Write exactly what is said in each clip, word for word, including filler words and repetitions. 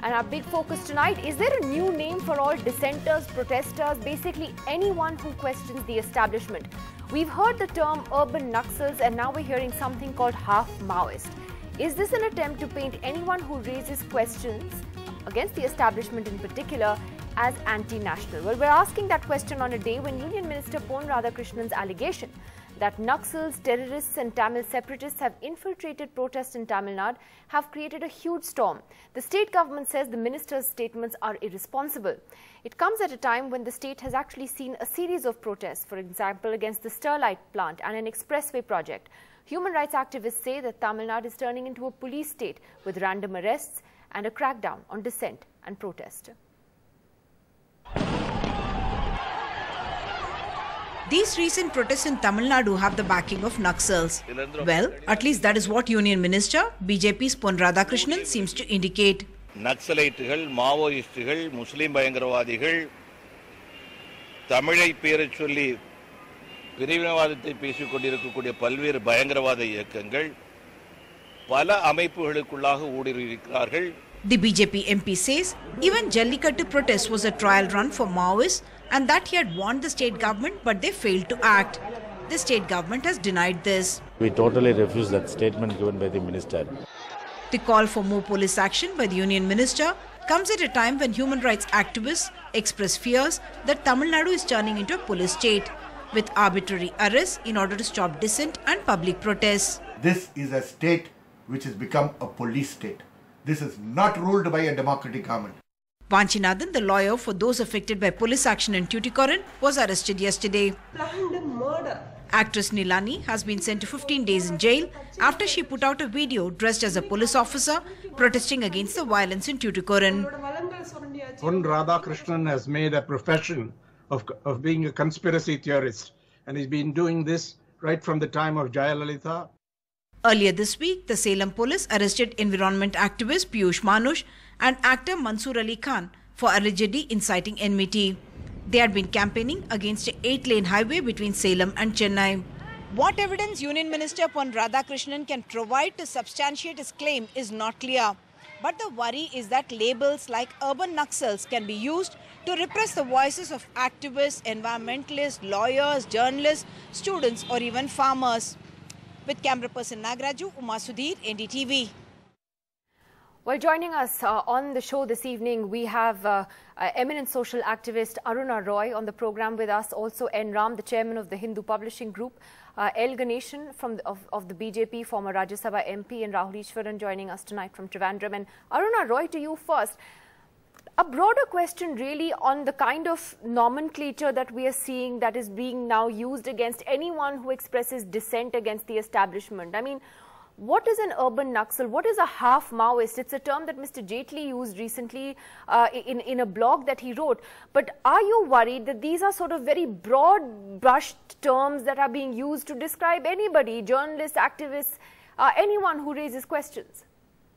And our big focus tonight, is there a new name for all dissenters, protesters, basically anyone who questions the establishment? We've heard the term urban Naxals and now we're hearing something called half-Maoist. Is this an attempt to paint anyone who raises questions against the establishment in particular as anti-national? Well, we're asking that question on a day when Union Minister Pon Radhakrishnan's allegation that Naxals, terrorists and Tamil separatists have infiltrated protests in Tamil Nadu have created a huge storm. The state government says the minister's statements are irresponsible. It comes at a time when the state has actually seen a series of protests, for example, against the Sterlite plant and an expressway project. Human rights activists say that Tamil Nadu is turning into a police state with random arrests and a crackdown on dissent and protest. These recent protests in Tamil Nadu have the backing of Naxals. Well, at least that is what Union Minister, B J P's Pon Radhakrishanan seems to indicate. Naxaliteகள், Maoistகள், Muslim பயங்கரவாதிகள், தமிழை பேரச் சொல்லி பிரிவினவாதத்தை பேசிக் கொண்டிருக்கக்கூடிய பல்வேறு பயங்கரவாத இயக்கங்கள் பல அமைப்புகளுக்குள்ளாக ஊடுருவியிருக்கிறார்கள். The B J P M P says even Jallikattu protest was a trial run for Maoists and that he had warned the state government, but they failed to act. The state government has denied this. We totally refuse that statement given by the minister. The call for more police action by the Union Minister comes at a time when human rights activists express fears that Tamil Nadu is turning into a police state with arbitrary arrests in order to stop dissent and public protests. This is a state which has become a police state. This is not ruled by a democratic government. Vanchinathan, the lawyer for those affected by police action in Tuticorin, was arrested yesterday. Planned murder. Actress Nilani has been sent to fifteen days in jail after she put out a video dressed as a police officer protesting against the violence in Tuticorin. Pon Radhakrishnan has made a profession of, of being a conspiracy theorist, and he's been doing this right from the time of Jayalalitha. Earlier this week, the Salem police arrested environment activist Piyush Manush and actor Mansoor Ali Khan for allegedly inciting enmity. They had been campaigning against an eight-lane highway between Salem and Chennai. What evidence Union Minister Pon Radhakrishanan can provide to substantiate his claim is not clear. But the worry is that labels like urban Naxals can be used to repress the voices of activists, environmentalists, lawyers, journalists, students or even farmers. With camera person Nagraju, Uma Sudhir, N D T V. Well, joining us uh, on the show this evening, we have uh, uh, eminent social activist Aruna Roy on the program with us. Also, N. Ram, the chairman of the Hindu Publishing Group. Uh, L. Ganeshan from the, of, of the B J P, former Rajya Sabha M P, and Rahul Ishwaran joining us tonight from Trivandrum. And Aruna Roy, to you first. A broader question really on the kind of nomenclature that we are seeing that is being now used against anyone who expresses dissent against the establishment. I mean, what is an urban Naxal? What is a half-Maoist? It's a term that Mister Jaitley used recently uh, in, in a blog that he wrote. But are you worried that these are sort of very broad-brushed terms that are being used to describe anybody, journalists, activists, uh, anyone who raises questions?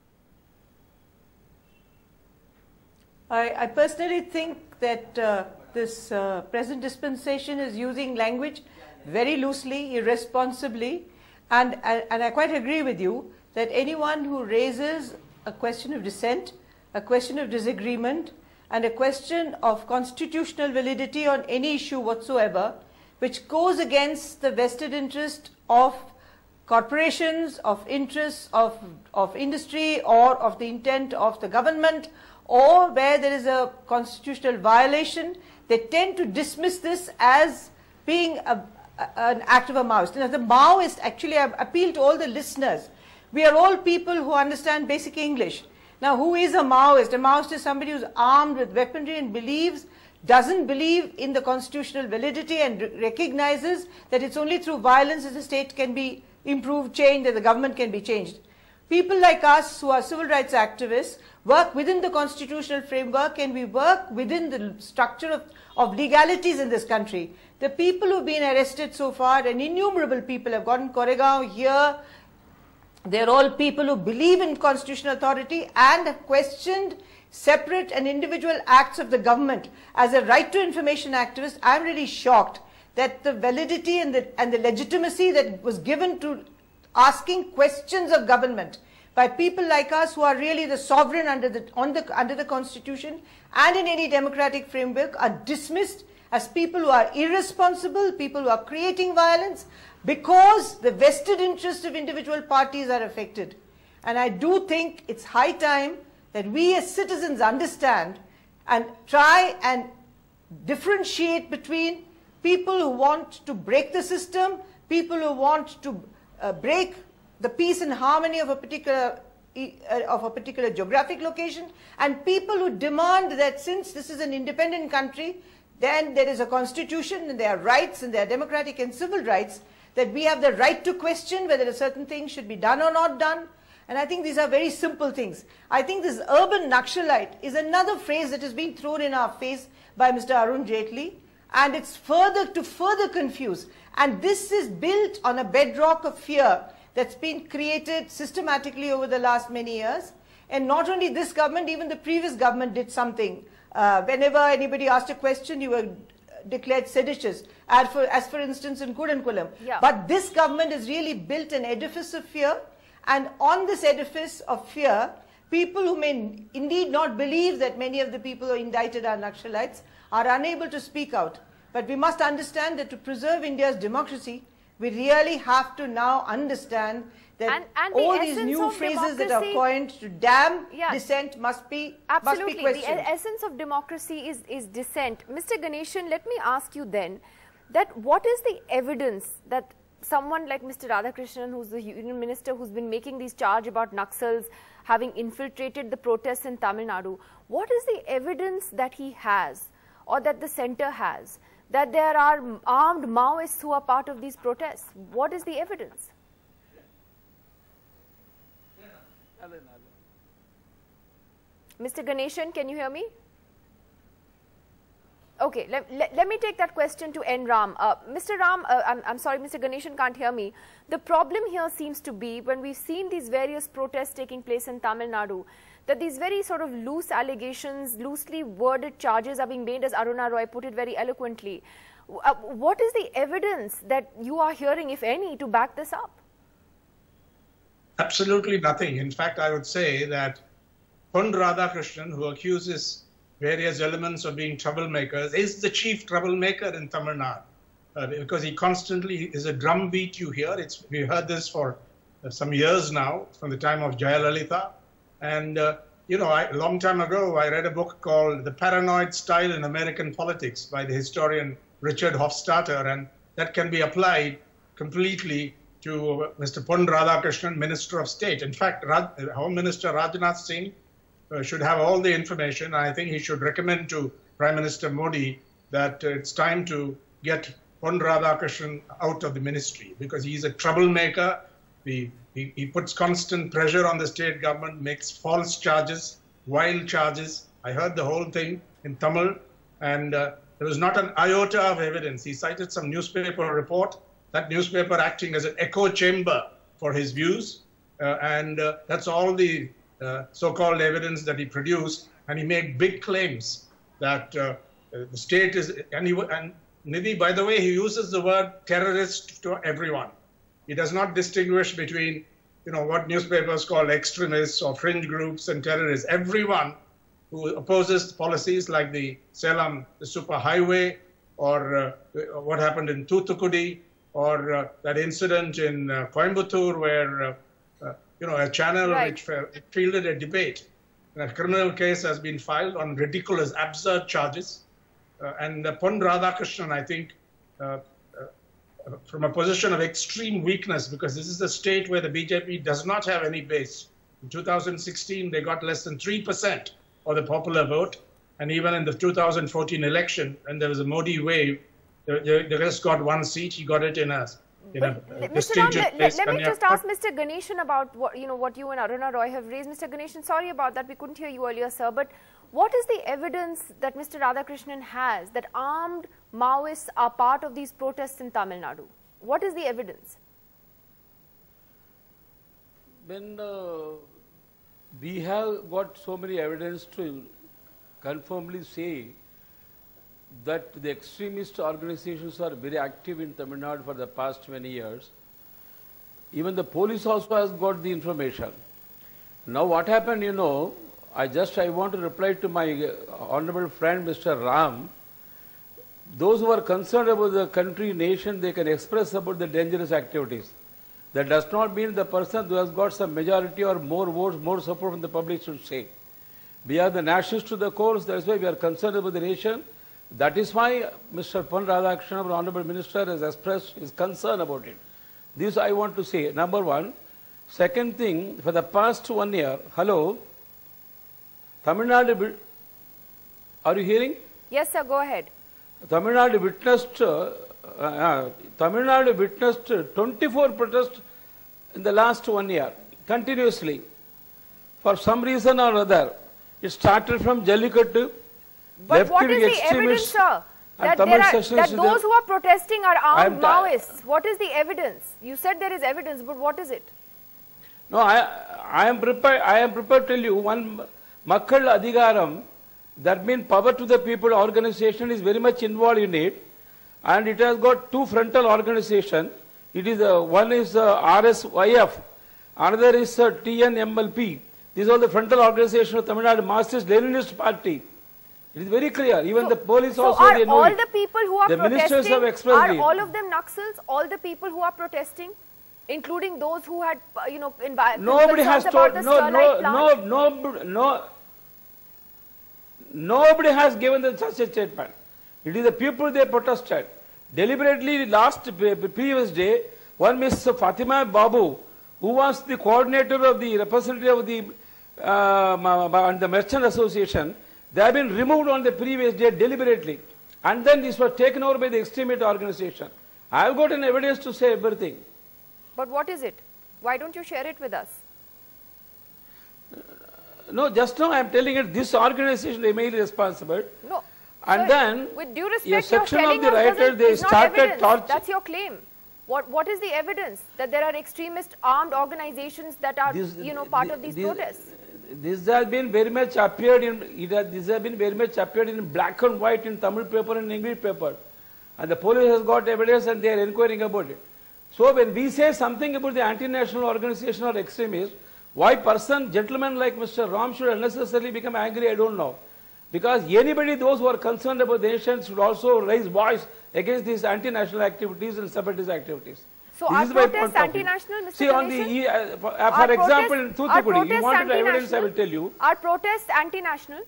I, I personally think that uh, this uh, present dispensation is using language very loosely, irresponsibly, and, and, and I quite agree with you that anyone who raises a question of dissent, a question of disagreement, and a question of constitutional validity on any issue whatsoever, which goes against the vested interest of corporations, of interests of, of industry, or of the intent of the government, or where there is a constitutional violation, they tend to dismiss this as being a, a, an act of a Maoist. And as a Maoist, actually, I appeal to all the listeners. We are all people who understand basic English. Now, who is a Maoist? A Maoist is somebody who's armed with weaponry and believes, doesn't believe in the constitutional validity and recognizes that it's only through violence that the state can be improved, changed, that the government can be changed. People like us who are civil rights activists work within the constitutional framework and we work within the structure of, of legalities in this country. The people who have been arrested so far, and innumerable people have gotten Koregaon here, they're all people who believe in constitutional authority and have questioned separate and individual acts of the government. As a right to information activist, I'm really shocked that the validity and the, and the legitimacy that was given to asking questions of government by people like us who are really the sovereign under the, on the, under the Constitution and in any democratic framework, are dismissed as people who are irresponsible, people who are creating violence, because the vested interests of individual parties are affected. And I do think it's high time that we as citizens understand and try and differentiate between people who want to break the system, people who want to uh, break the peace and harmony of a particular uh, of a particular geographic location, and people who demand that since this is an independent country, then there is a constitution and there are rights and there are democratic and civil rights, that we have the right to question whether a certain thing should be done or not done. And I think these are very simple things. I think this urban Naxalite is another phrase that has been thrown in our face by Mister Arun Jaitley, and it's further to further confuse. And this is built on a bedrock of fear that's been created systematically over the last many years. And not only this government, even the previous government did something. Uh, whenever anybody asked a question, you were declared seditious, as for, as for instance in Kudankulam. Yeah. But this government has really built an edifice of fear, and on this edifice of fear, people who may indeed not believe that many of the people who are indicted are Naxalites are unable to speak out. But we must understand that to preserve India's democracy, we really have to now understand that and, and all the these new phrases that are democracy, coined to damn yeah, dissent must be, absolutely. must be questioned. The essence of democracy is, is dissent. Mister Ganeshan, let me ask you then, that what is the evidence that someone like Mister Radhakrishnan, who's the Union Minister, who's been making these charges about Naxals having infiltrated the protests in Tamil Nadu, what is the evidence that he has, or that the centre has, that there are armed Maoists who are part of these protests? What is the evidence? Mister Ganeshan, can you hear me? Okay, let, let, let me take that question to N. Ram. Uh, Mister Ram, uh, I'm, I'm sorry, Mister Ganeshan can't hear me. The problem here seems to be, when we've seen these various protests taking place in Tamil Nadu, that these very sort of loose allegations, loosely worded charges are being made, as Aruna Roy put it very eloquently. Uh, what is the evidence that you are hearing, if any, to back this up? Absolutely nothing. In fact, I would say that Pon Radhakrishnan, who accuses various elements of being troublemakers, is the chief troublemaker in Tamil Nadu, uh, because he constantly is a drumbeat you hear. It's, we heard this for uh, some years now, from the time of Jayalalitha. And, uh, you know, I, a long time ago, I read a book called The Paranoid Style in American Politics by the historian Richard Hofstadter, and that can be applied completely to uh, Mister Pon Radhakrishnan, Minister of State. In fact, Raj, Home Minister Rajnath Singh uh, should have all the information. I think he should recommend to Prime Minister Modi that uh, it's time to get Pon Radhakrishnan out of the ministry, because he's a troublemaker. He, he, he puts constant pressure on the state government, makes false charges, wild charges. I heard the whole thing in Tamil, and uh, there was not an iota of evidence. He cited some newspaper report, that newspaper acting as an echo chamber for his views, uh, and uh, that's all the uh, so-called evidence that he produced. And he made big claims that uh, the state is, and, he, and Nidhi, by the way, he uses the word terrorist to everyone. He does not distinguish between, you know, what newspapers call extremists or fringe groups and terrorists. Everyone who opposes policies like the Salem, the superhighway, or uh, what happened in Thoothukudi, or uh, that incident in uh, Coimbatore where, uh, uh, you know, a channel right. which fielded a debate. A criminal case has been filed on ridiculous, absurd charges. Uh, and uh, Pon Radhakrishnan, I think, uh, uh, from a position of extreme weakness, because this is a state where the B J P does not have any base. In two thousand sixteen, they got less than three percent of the popular vote. And even in the two thousand fourteen election, when there was a Modi wave, they, they just got one seat. He got it in a, in a Mister prestigious Ram, place. let, let me just ask Mister Ganeshan about what, you know, what you and Aruna Roy have raised. Mister Ganeshan, sorry about that. We couldn't hear you earlier, sir. But what is the evidence that Mister Radhakrishnan has that armed Maoists are part of these protests in Tamil Nadu? What is the evidence? When uh, we have got so many evidence to confirmly say that the extremist organizations are very active in Tamil Nadu for the past many years. Even the police also has got the information. Now what happened, you know, I just, I want to reply to my honorable friend Mister Ram. Those who are concerned about the country, nation, they can express about the dangerous activities. That does not mean the person who has got some majority or more votes, more support from the public should say. We are the nationalists to the core, that is why we are concerned about the nation. That is why Mister Pon Radhakrishnan, our Honorable Minister, has expressed his concern about it. This I want to say, number one. Second thing, for the past one year, hello, Tamil Nadu, are you hearing? Yes, sir, go ahead. Tamil Nadu witnessed, uh, uh, Tamil Nadu witnessed twenty-four protests in the last one year, continuously. For some reason or other, it started from Jallikattu. But what is the evidence, sir, that, there are, that those who are protesting are armed Maoists? What is the evidence? You said there is evidence, but what is it? No, I, I am prepared. I am prepared to tell you one. Makkal Adhigaram, that means power to the people organization, is very much involved in it, and it has got two frontal organizations. It is uh, one is uh, R S Y F, another is uh, T N M L P. These are the frontal organization of Tamil Nadu Marxist-Leninist Party. It is very clear. Even so, the police so also. Are they know all it. the people who are the protesting? Have expressed are it. all of them Naxals? All the people who are protesting, including those who had, you know, environment. Nobody has told. No, no, no, no, no. Nobody has given them such a statement. It is the people they protested. Deliberately, last previous day, one Miss Fatima Babu, who was the coordinator of the representative of the uh, and the Merchant Association, they have been removed on the previous day deliberately. And then this was taken over by the extremist organization. I have got an evidence to say everything. But what is it? Why don't you share it with us? No, just now I am telling it, this organization is mainly responsible. No. And sir, then, with due respect, a section you're of the rioters, they started torture. That's your claim. What What is the evidence that there are extremist armed organizations that are, this, you know, part this, of these this, protests? This has been very much appeared in. It has, this has been very much appeared in black and white in Tamil paper and English paper, and the police has got evidence and they are inquiring about it. So when we say something about the anti-national organization or extremists, why person, gentlemen like Mister Ram should unnecessarily become angry, I don't know. Because anybody, those who are concerned about the nation, should also raise voice against these anti-national activities and separatist activities. So are protests anti-national, Mister See, on the, uh, for, uh, for example, in Thoothukudi, you wanted evidence, I will tell you. Are protests anti-national?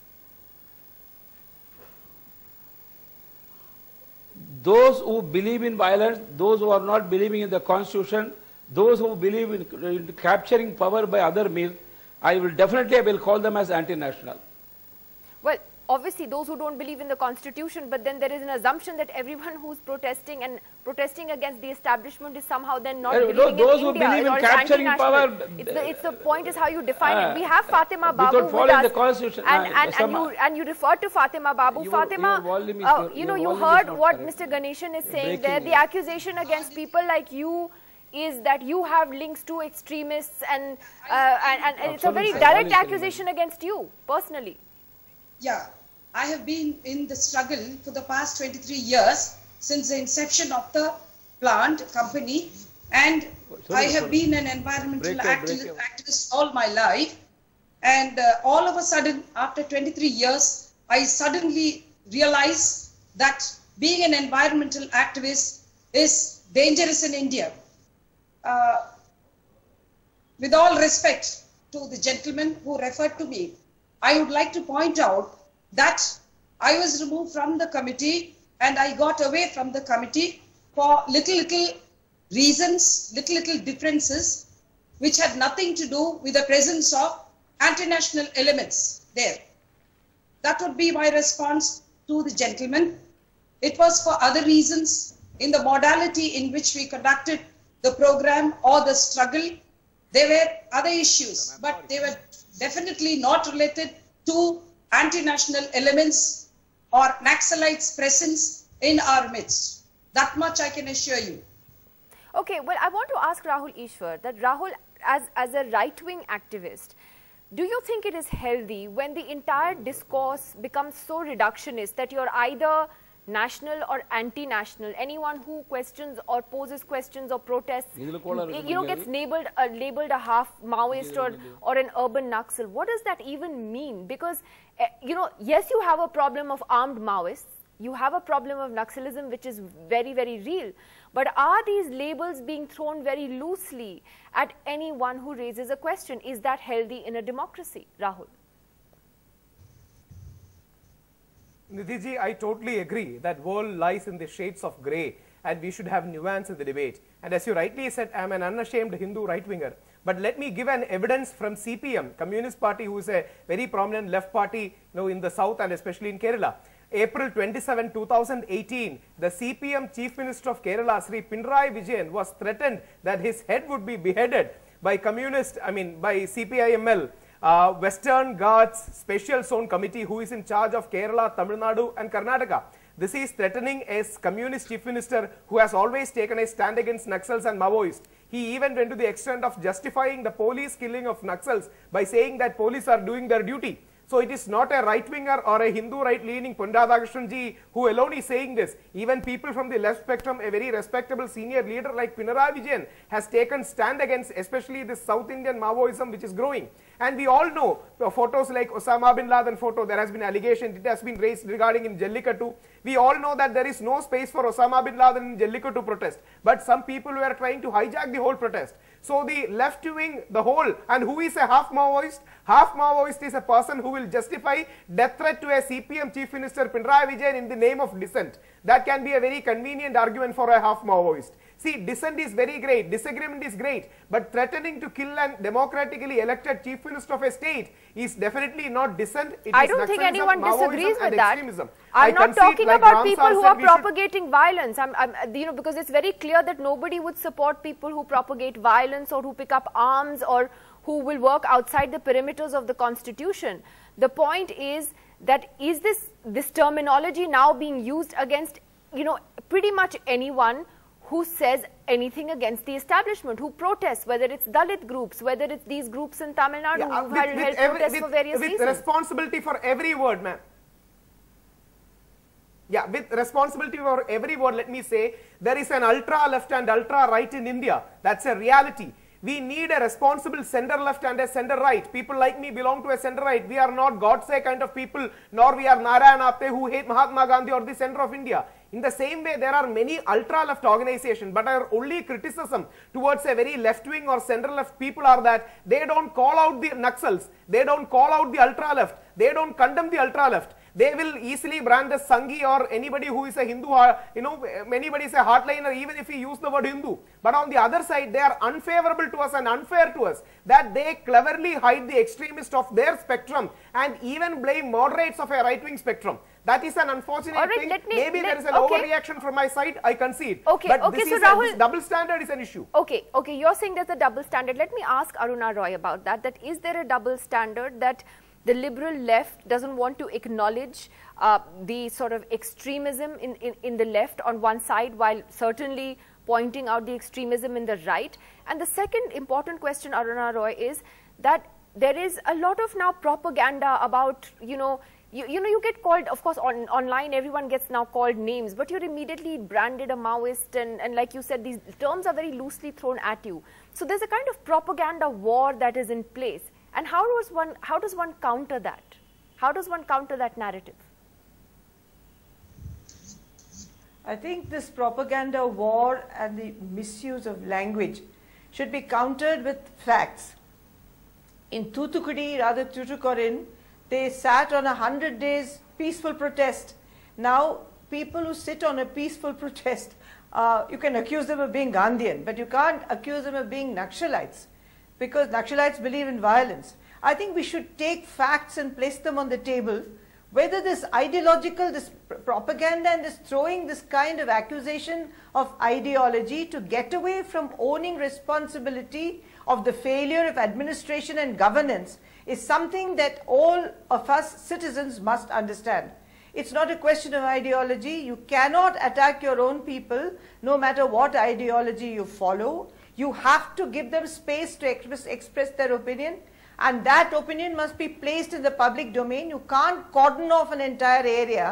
Those who believe in violence, those who are not believing in the constitution, those who believe in, in capturing power by other means, I will definitely I will call them as anti-national. Well, obviously those who don't believe in the constitution, but then there is an assumption that everyone who's protesting and protesting against the establishment is somehow then not uh, believing those in who India believe in capturing power. It's the, it's the point is how you define uh, it. We have Fatima Babu without following with us, the constitution, and, uh, and, and, you, and you refer to Fatima Babu. Your, Fatima, your uh, you know, you heard what correct. Mister Ganeshan is saying Breaking there. it. The accusation against people like you is that you have links to extremists, and uh, and, and, and it's a very direct accusation against you personally. Yeah, I have been in the struggle for the past twenty-three years since the inception of the plant company, and sorry, I have sorry. been an environmental break acti up, activist all my life. And uh, all of a sudden, after twenty-three years, I suddenly realized that being an environmental activist is dangerous in India. Uh, with all respect to the gentleman who referred to me, I would like to point out that I was removed from the committee and I got away from the committee for little, little reasons, little, little differences, which had nothing to do with the presence of anti-national elements there. That would be my response to the gentleman. It was for other reasons in the modality in which we conducted the program or the struggle. There were other issues, but they were definitely not related to anti-national elements or Naxalites' presence in our midst. That much I can assure you. Okay, well, I want to ask Rahul Ishwar that Rahul, as, as a right-wing activist, do you think it is healthy when the entire discourse becomes so reductionist that you're either national or anti-national, anyone who questions or poses questions or protests, you know, gets labeled, uh, labeled a half-Maoist or, or an urban Naxal. What does that even mean? Because, uh, you know, yes, you have a problem of armed Maoists. You have a problem of Naxalism, which is very, very real. But are these labels being thrown very loosely at anyone who raises a question? Is that healthy in a democracy? Rahul? Nidhi, I totally agree that world lies in the shades of grey and we should have nuance in the debate. And as you rightly said, I am an unashamed Hindu right-winger. But let me give an evidence from C P M, Communist Party, who is a very prominent left party, you know, in the south and especially in Kerala. April twenty-seventh, two thousand eighteen, the C P M Chief Minister of Kerala, Sri Pinarayi Vijayan, was threatened that his head would be beheaded by communist, I mean, by C P I M L, uh, Western Ghats Special Zone Committee, who is in charge of Kerala, Tamil Nadu and Karnataka. This is threatening a communist chief minister who has always taken a stand against Naxals and Maoists. He even went to the extent of justifying the police killing of Naxals by saying that police are doing their duty. So it is not a right-winger or a Hindu right-leaning Pon Radhakrishnan ji who alone is saying this. Even people from the left spectrum, a very respectable senior leader like Pinarayi Vijayan has taken stand against especially this South Indian Maoism which is growing. And we all know uh, photos like Osama bin Laden photo, there has been allegation, it has been raised regarding in Jallikattu. We all know that there is no space for Osama bin Laden in Jallikattu protest. But some people were trying to hijack the whole protest. So the left wing, the whole, and who is a half-Maoist? Half-Maoist is a person who will justify death threat to a C P M Chief Minister Pinarayi Vijayan in the name of dissent. That can be a very convenient argument for a half-Maoist. See, dissent is very great, disagreement is great, but threatening to kill an democratically elected Chief Minister of a state is definitely not dissent. It I is don't think Naxalism, anyone disagrees Maoism with and that. Extremism. I'm I not talking like about Ram people Sar who said, are we should propagating violence. I'm, I'm, you know, because it's very clear that nobody would support people who propagate violence or who pick up arms or who will work outside the perimeters of the Constitution. The point is that is this this terminology now being used against, you know, pretty much anyone who says anything against the establishment, who protests, whether it's Dalit groups, whether it's these groups in Tamil Nadu yeah, who've with, held, with held every, protests with, for various with reasons. responsibility for every word, ma'am. Yeah, with responsibility for every word, let me say, there is an ultra-left and ultra-right in India. That's a reality. We need a responsible center-left and a center-right. People like me belong to a center-right. We are not Godse kind of people, nor we are Narayan Apte who hate Mahatma Gandhi or the center of India. In the same way, there are many ultra-left organizations, but our only criticism towards a very left-wing or center-left people are that they don't call out the Naxals, they don't call out the ultra-left, they don't condemn the ultra-left. They will easily brand as Sanghi or anybody who is a Hindu, you know, anybody is a hardliner even if he use the word Hindu. But on the other side, they are unfavorable to us and unfair to us, that they cleverly hide the extremist of their spectrum and even blame moderates of a right-wing spectrum. That is an unfortunate right, thing. let me, Maybe let, there is an okay. overreaction from my side, I concede. Okay, but okay, this, so is Rahul, a, this double standard is an issue. Okay, okay, you're saying there's a double standard. Let me ask Aruna Roy about that. That is there a double standard that the liberal left doesn't want to acknowledge uh, the sort of extremism in, in, in the left on one side, while certainly pointing out the extremism in the right? And the second important question, Aruna Roy, is that there is a lot of now propaganda about, you know, You, you know, you get called, of course, on, online, everyone gets now called names, but you're immediately branded a Maoist, and, and like you said, these terms are very loosely thrown at you. So there's a kind of propaganda war that is in place. And how does one, how does one counter that? How does one counter that narrative? I think this propaganda war and the misuse of language should be countered with facts. In Thoothukudi, rather Tuticorin, they sat on a hundred days peaceful protest. Now, people who sit on a peaceful protest, uh, you can accuse them of being Gandhian, but you can't accuse them of being Naxalites, because Naxalites believe in violence. I think we should take facts and place them on the table. Whether this ideological, this pr propaganda and this throwing this kind of accusation of ideology to get away from owning responsibility of the failure of administration and governance is something that all of us citizens must understand. It's not a question of ideology. You cannot attack your own people no matter what ideology you follow. You have to give them space to express, express their opinion, and that opinion must be placed in the public domain. You can't cordon off an entire area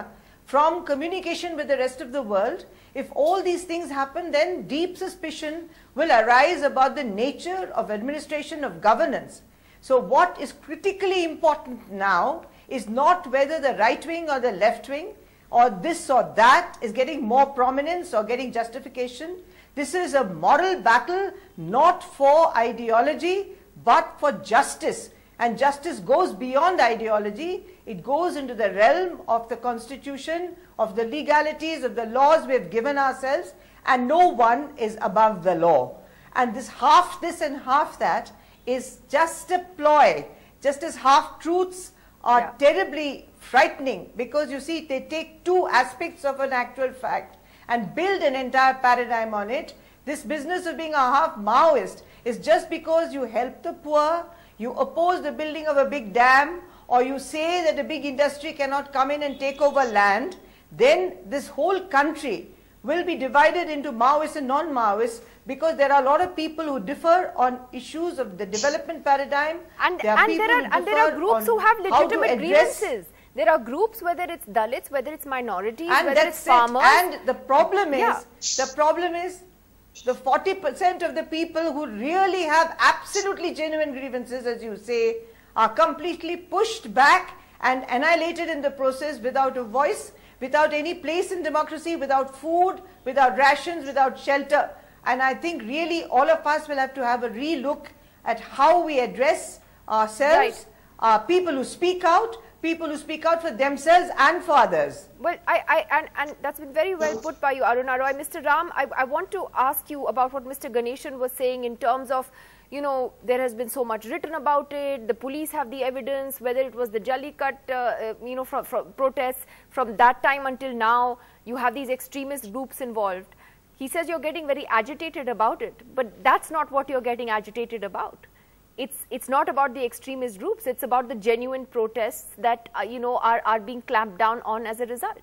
from communication with the rest of the world. If all these things happen, then deep suspicion will arise about the nature of administration, of governance. So what is critically important now is not whether the right wing or the left wing or this or that is getting more prominence or getting justification. This is a moral battle not for ideology but for justice. And justice goes beyond ideology. It goes into the realm of the constitution, of the legalities, of the laws we have given ourselves, and no one is above the law. And this half this and half that is just a ploy, just as half-truths are yeah. terribly frightening, because you see they take two aspects of an actual fact and build an entire paradigm on it. This business of being a half-Maoist is just because you help the poor, you oppose the building of a big dam, or you say that a big industry cannot come in and take over land, then this whole country will be divided into Maoists and non-Maoists, because there are a lot of people who differ on issues of the development paradigm. And there are, and there, are, and there are groups who have legitimate grievances. There are groups, whether it's Dalits, whether it's minorities, and whether it's it. farmers. And the problem is, yeah. the problem is, the forty percent of the people who really have absolutely genuine grievances, as you say, are completely pushed back and annihilated in the process without a voice, without any place in democracy, without food, without rations, without shelter. And I think really all of us will have to have a re-look at how we address ourselves, right. uh, people who speak out, people who speak out for themselves and for others. Well, I, I and, and that's been very well put by you, Aruna Roy. Mister Ram, I, I want to ask you about what Mister Ganeshan was saying in terms of, you know, there has been so much written about it, the police have the evidence, whether it was the Jallikat, uh, uh, you know, from, from protests, from that time until now, you have these extremist groups involved. He says you're getting very agitated about it, but that's not what you're getting agitated about. It's, it's not about the extremist groups, it's about the genuine protests that, uh, you know, are, are being clamped down on as a result.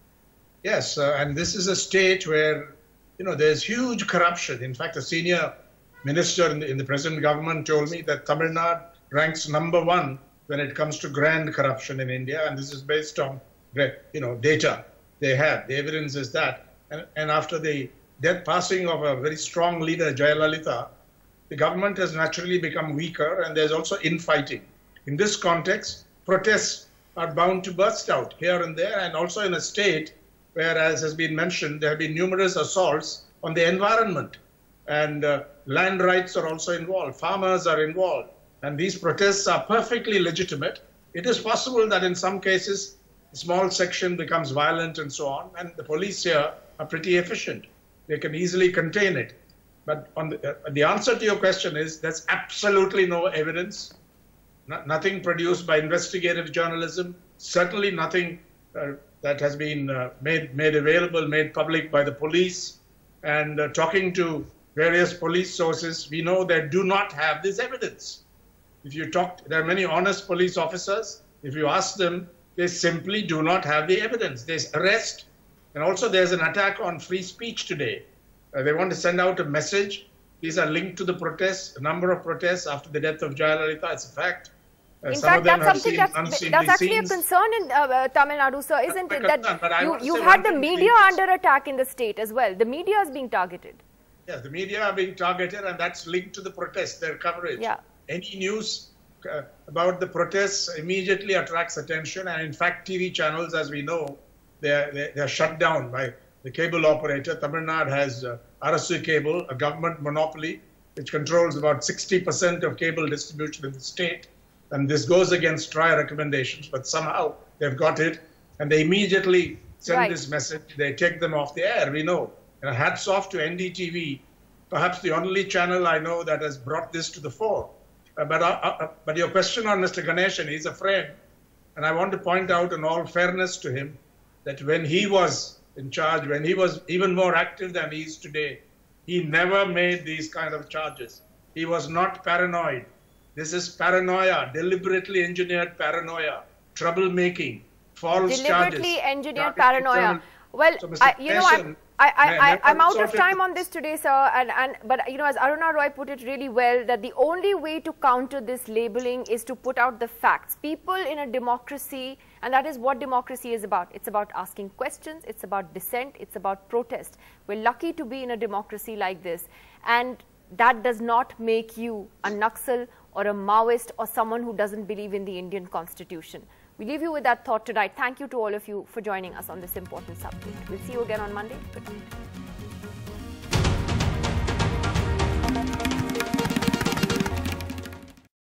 Yes, uh, and this is a state where, you know, there's huge corruption. In fact, a senior minister in the, in the present government told me that Tamil Nadu ranks number one when it comes to grand corruption in India, and this is based on, you know, data they have. The evidence is that. And, and after the death passing of a very strong leader, Jayalalitha, the government has naturally become weaker, and there's also infighting. In this context, protests are bound to burst out here and there, and also in a state where, as has been mentioned, there have been numerous assaults on the environment, and uh, land rights are also involved, farmers are involved, and these protests are perfectly legitimate. It is possible that in some cases, a small section becomes violent and so on, and the police here are pretty efficient. They can easily contain it. But on the, uh, the answer to your question is there's absolutely no evidence, no, nothing produced by investigative journalism, certainly nothing uh, that has been uh, made, made available, made public by the police. And uh, talking to various police sources, we know they do not have this evidence. If you talk, there are many honest police officers. If you ask them, they simply do not have the evidence. There's arrest. And also there's an attack on free speech today. Uh, they want to send out a message. These are linked to the protests, a number of protests after the death of Jayalalitha. It's a fact. Uh, in some fact, of them that's have something seen that's, unseemly that's actually scenes. a concern in uh, uh, Tamil Nadu, sir, isn't that's it? That concern, you, you've had the media under attack in the state as well. The media is being targeted. Yes, the media are being targeted, and that's linked to the protests, their coverage. Yeah. Any news uh, about the protests immediately attracts attention, and in fact, T V channels, as we know, they're, they're, they're shut down by the cable operator. Tamil Nadu has uh, Arasu Cable, a government monopoly, which controls about sixty percent of cable distribution in the state. And this goes against trial recommendations, but somehow they've got it, and they immediately send right. this message. They take them off the air, we know. And hats off to N D T V, perhaps the only channel I know that has brought this to the fore. Uh, but, uh, uh, but your question on Mister Ganeshan, he's a friend, and I want to point out in all fairness to him that when he was in charge, when he was even more active than he is today, he never made these kind of charges. He was not paranoid. This is paranoia, deliberately engineered paranoia, troublemaking, false deliberately charges. Engineered paranoia. Well, so Mister I, you know, I'm, I, I, Yeah, I, that- I'm out sort of of- time on this today, sir. And, and but you know, as Aruna Roy put it really well, that the only way to counter this labeling is to put out the facts. People in a democracy, and that is what democracy is about. It's about asking questions. It's about dissent. It's about protest. We're lucky to be in a democracy like this, and that does not make you a Naxal or a Maoist or someone who doesn't believe in the Indian Constitution. We leave you with that thought tonight. Thank you to all of you for joining us on this important subject. We'll see you again on Monday. Good night.